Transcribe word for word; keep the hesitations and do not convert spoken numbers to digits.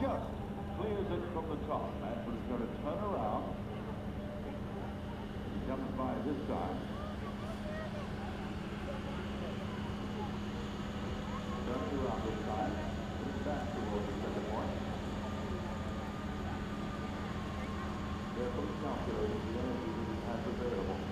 just clears it from the top. Manfred is going to turn around. He comes by this time. Turns around this time. Moves back towards the center point. Carefully calculating the energy that he has available.